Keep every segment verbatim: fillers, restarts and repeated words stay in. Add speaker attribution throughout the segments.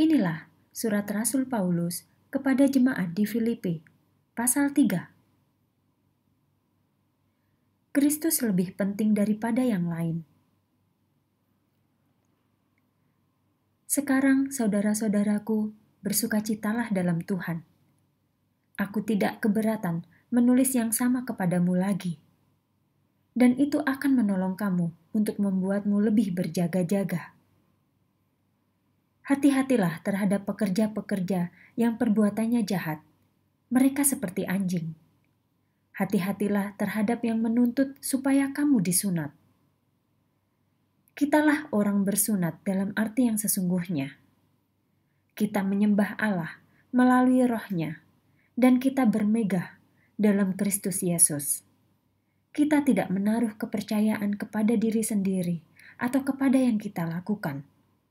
Speaker 1: Inilah surat Rasul Paulus kepada jemaat di Filipi, pasal tiga. Kristus lebih penting daripada yang lain. Sekarang, saudara-saudaraku, bersukacitalah dalam Tuhan. Aku tidak keberatan menulis yang sama kepadamu lagi. Dan itu akan menolong kamu untuk membuatmu lebih berjaga-jaga. Hati-hatilah terhadap pekerja-pekerja yang perbuatannya jahat. Mereka seperti anjing. Hati-hatilah terhadap yang menuntut supaya kamu disunat. Kitalah orang bersunat dalam arti yang sesungguhnya. Kita menyembah Allah melalui rohnya, dan kita bermegah dalam Kristus Yesus. Kita tidak menaruh kepercayaan kepada diri sendiri atau kepada yang kita lakukan.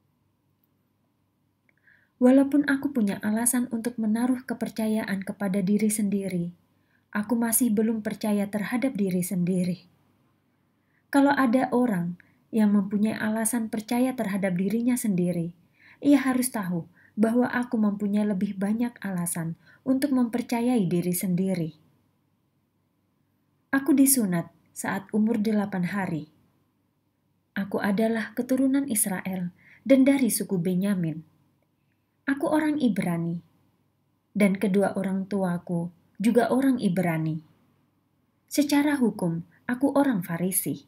Speaker 1: Walaupun aku punya alasan untuk menaruh kepercayaan kepada diri sendiri, aku masih belum percaya terhadap diri sendiri. Kalau ada orang yang mempunyai alasan percaya terhadap dirinya sendiri, ia harus tahu bahwa aku mempunyai lebih banyak alasan untuk mempercayai diri sendiri. Aku disunat saat umur delapan hari. Aku adalah keturunan Israel dan dari suku Benyamin. Aku orang Ibrani, dan kedua orang tuaku juga orang Ibrani. Secara hukum, aku orang Farisi.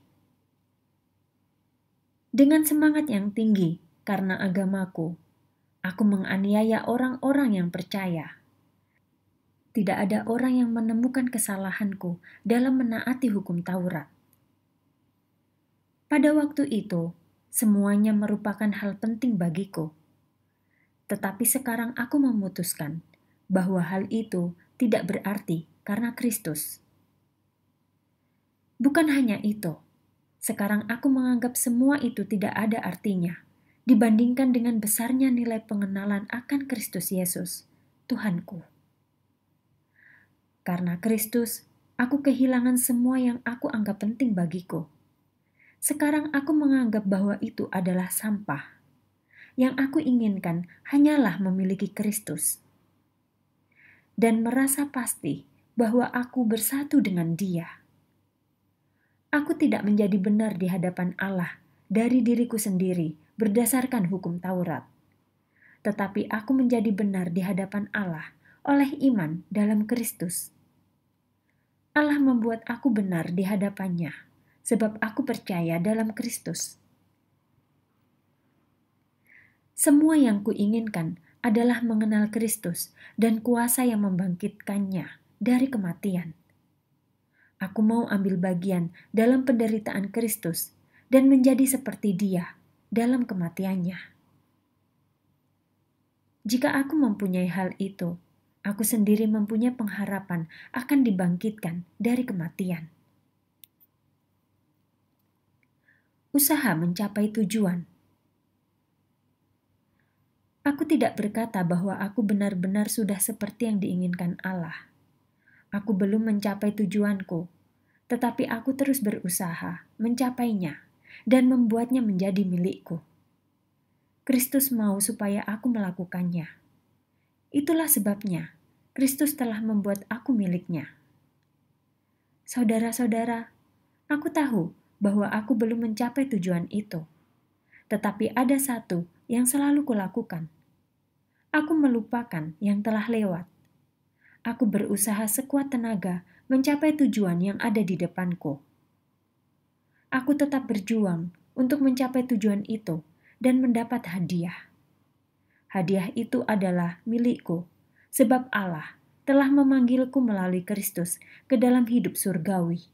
Speaker 1: Dengan semangat yang tinggi karena agamaku, aku menganiaya orang-orang yang percaya. Tidak ada orang yang menemukan kesalahanku dalam menaati hukum Taurat. Pada waktu itu, semuanya merupakan hal penting bagiku. Tetapi sekarang aku memutuskan bahwa hal itu tidak berarti karena Kristus. Bukan hanya itu, sekarang aku menganggap semua itu tidak ada artinya dibandingkan dengan besarnya nilai pengenalan akan Kristus Yesus, Tuhanku. Karena Kristus, aku kehilangan semua yang aku anggap penting bagiku. Sekarang aku menganggap bahwa itu adalah sampah. Yang aku inginkan hanyalah memiliki Kristus. Dan merasa pasti bahwa aku bersatu dengan Dia. Aku tidak menjadi benar di hadapan Allah dari diriku sendiri berdasarkan hukum Taurat. Tetapi aku menjadi benar di hadapan Allah oleh iman dalam Kristus. Allah membuat aku benar di hadapannya, sebab aku percaya dalam Kristus. Semua yang kuinginkan adalah mengenal Kristus dan kuasa yang membangkitkannya dari kematian. Aku mau ambil bagian dalam penderitaan Kristus dan menjadi seperti Dia dalam kematiannya. Jika aku mempunyai hal itu, aku sendiri mempunyai pengharapan akan dibangkitkan dari kematian. Usaha mencapai tujuan. Aku tidak berkata bahwa aku benar-benar sudah seperti yang diinginkan Allah. Aku belum mencapai tujuanku, tetapi aku terus berusaha mencapainya dan membuatnya menjadi milikku. Kristus mau supaya aku melakukannya. Itulah sebabnya Kristus telah membuat aku miliknya. Saudara-saudara, aku tahu bahwa aku belum mencapai tujuan itu. Tetapi ada satu yang selalu kulakukan. Aku melupakan yang telah lewat. Aku berusaha sekuat tenaga mencapai tujuan yang ada di depanku. Aku tetap berjuang untuk mencapai tujuan itu dan mendapat hadiah. Hadiah itu adalah milikku, sebab Allah telah memanggilku melalui Kristus ke dalam hidup surgawi.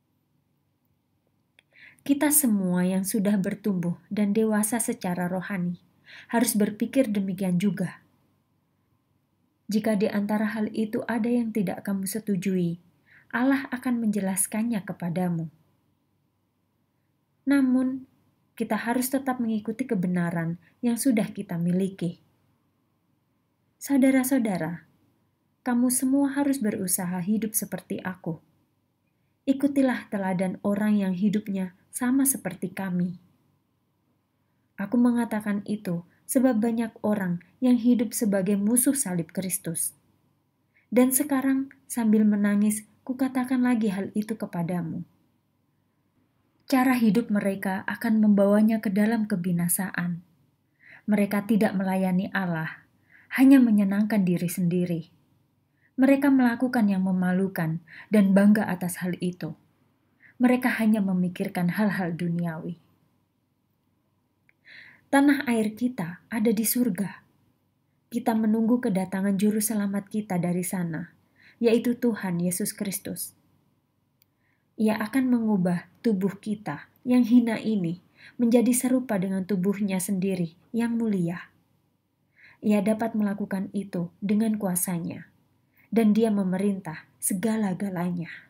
Speaker 1: Kita semua yang sudah bertumbuh dan dewasa secara rohani harus berpikir demikian juga. Jika di antara hal itu ada yang tidak kamu setujui, Allah akan menjelaskannya kepadamu. Namun, kita harus tetap mengikuti kebenaran yang sudah kita miliki. Saudara-saudara, kamu semua harus berusaha hidup seperti aku. Ikutilah teladan orang yang hidupnya sama seperti kami. Aku mengatakan itu sebab banyak orang yang hidup sebagai musuh salib Kristus. Dan sekarang sambil menangis, kukatakan lagi hal itu kepadamu. Cara hidup mereka akan membawanya ke dalam kebinasaan. Mereka tidak melayani Allah, hanya menyenangkan diri sendiri. Mereka melakukan yang memalukan dan bangga atas hal itu. Mereka hanya memikirkan hal-hal duniawi. Tanah air kita ada di surga. Kita menunggu kedatangan juru selamat kita dari sana, yaitu Tuhan Yesus Kristus. Ia akan mengubah tubuh kita yang hina ini menjadi serupa dengan tubuhnya sendiri yang mulia. Ia dapat melakukan itu dengan kuasanya, dan dia memerintah segala-galanya.